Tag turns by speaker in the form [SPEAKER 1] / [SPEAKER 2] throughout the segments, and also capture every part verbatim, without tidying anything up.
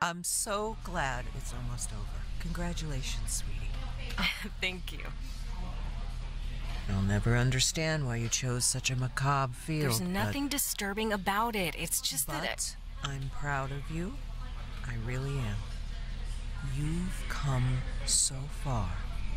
[SPEAKER 1] I'm so glad it's almost over. Congratulations, sweetie.
[SPEAKER 2] Thank you.
[SPEAKER 1] I'll never understand why you chose such a macabre field.
[SPEAKER 2] There's nothing disturbing about it. It's just
[SPEAKER 1] but
[SPEAKER 2] that
[SPEAKER 1] I... I'm proud of you. I really am. You've come so far.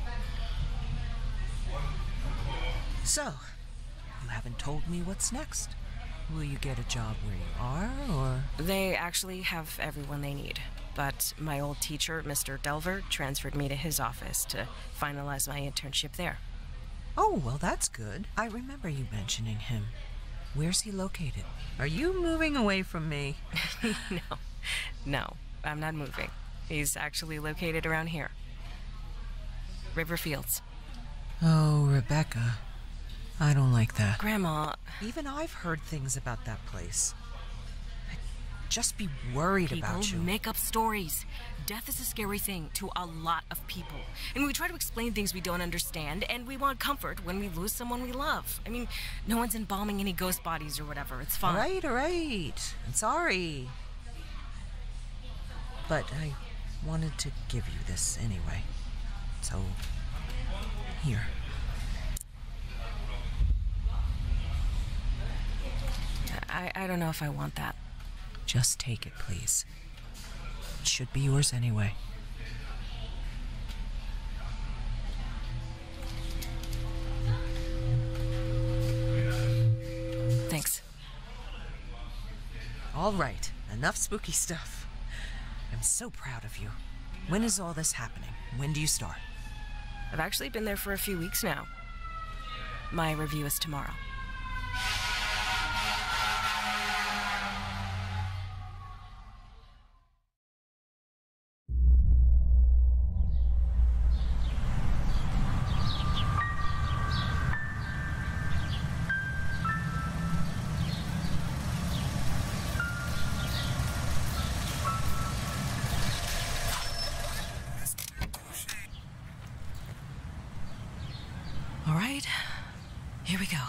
[SPEAKER 1] So, you haven't told me what's next. Will you get a job where you are, or...?
[SPEAKER 2] They actually have everyone they need. But my old teacher, Mister Delver, transferred me to his office to finalize my internship there.
[SPEAKER 1] Oh, well, that's good. I remember you mentioning him. Where's he located? Are you moving away from me?
[SPEAKER 2] No. No, I'm not moving. He's actually located around here. Riverfields.
[SPEAKER 1] Oh, Rebecca. I don't like that.
[SPEAKER 2] Grandma...
[SPEAKER 1] Even I've heard things about that place. I'd just be worried
[SPEAKER 2] People
[SPEAKER 1] about you.
[SPEAKER 2] make up stories. Death is a scary thing to a lot of people. And we try to explain things we don't understand, and we want comfort when we lose someone we love. I mean, no one's embalming any ghost bodies or whatever. It's fine.
[SPEAKER 1] All right, all right. I'm sorry. But I wanted to give you this anyway. So, here.
[SPEAKER 2] I, I don't know if I want that.
[SPEAKER 1] Just take it, please. It should be yours anyway.
[SPEAKER 2] Thanks.
[SPEAKER 1] All right, enough spooky stuff. I'm so proud of you. When is all this happening? When do you start?
[SPEAKER 2] I've actually been there for a few weeks now. My review is tomorrow. All right, here we go.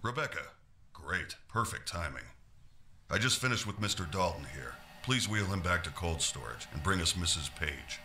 [SPEAKER 3] Rebecca. Great. Perfect timing. I just finished with Mister Dalton here. Please wheel him back to cold storage and bring us Missus Page.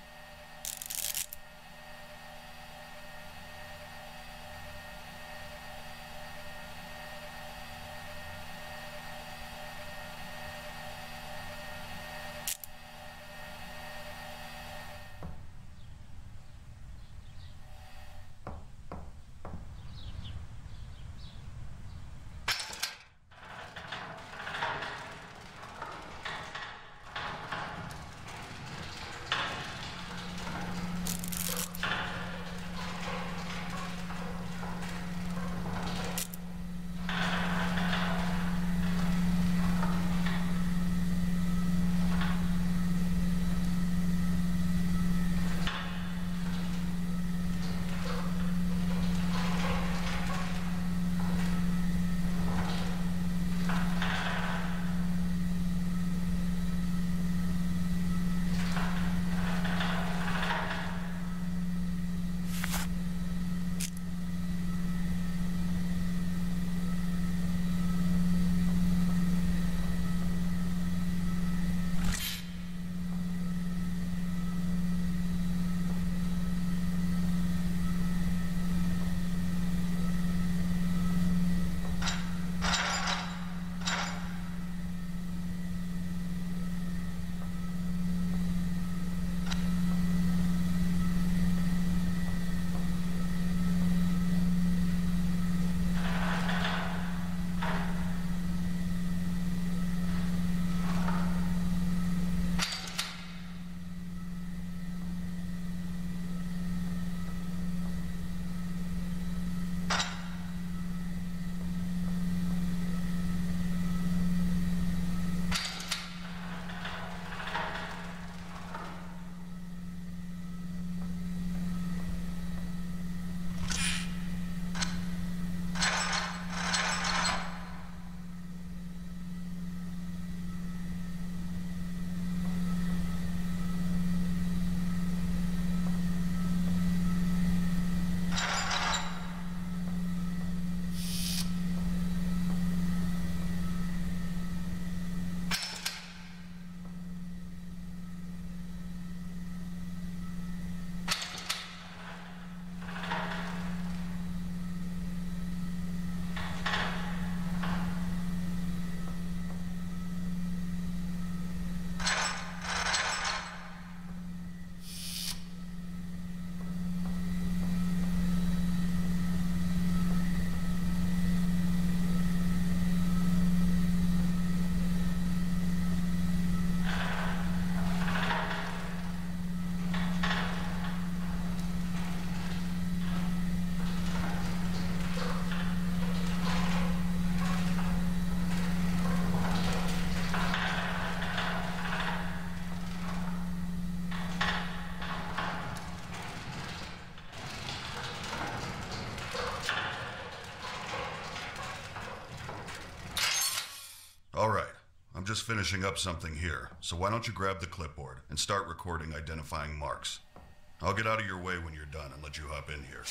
[SPEAKER 3] All right, I'm just finishing up something here, so why don't you grab the clipboard and start recording identifying marks. I'll get out of your way when you're done and let you hop in here.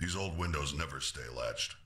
[SPEAKER 3] These old windows never stay latched.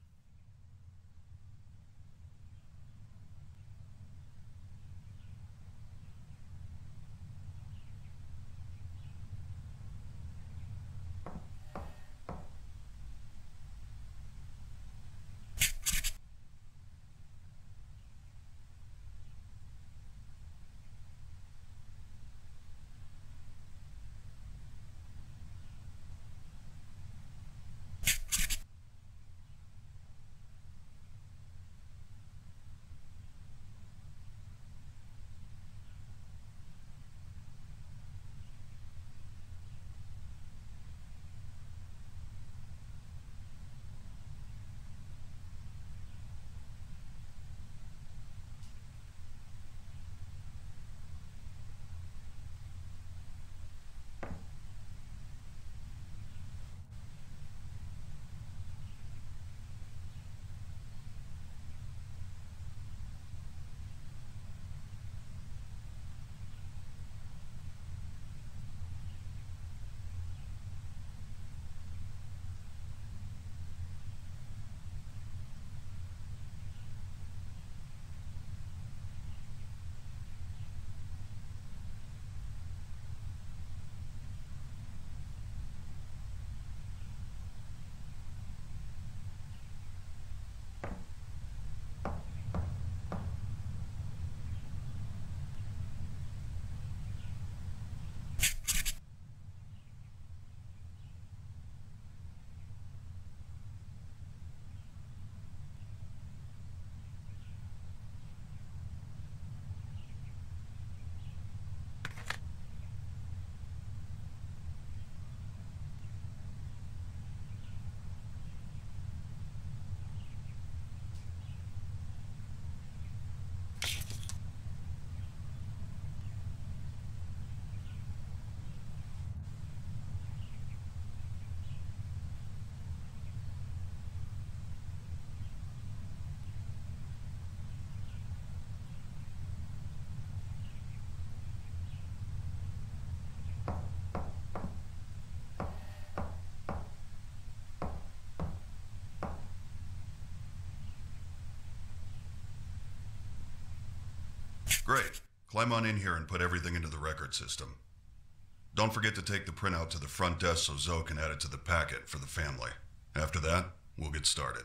[SPEAKER 3] Great. Climb on in here and put everything into the record system. Don't forget to take the printout to the front desk so Zoe can add it to the packet for the family. After that, we'll get started.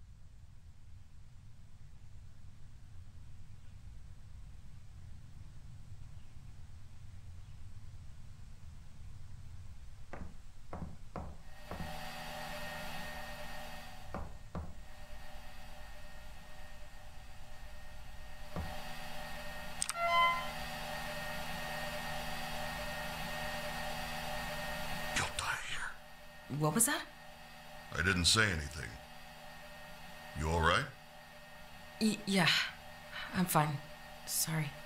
[SPEAKER 2] What was that?
[SPEAKER 3] I didn't say anything. You all right?
[SPEAKER 2] Y- yeah, I'm fine. Sorry.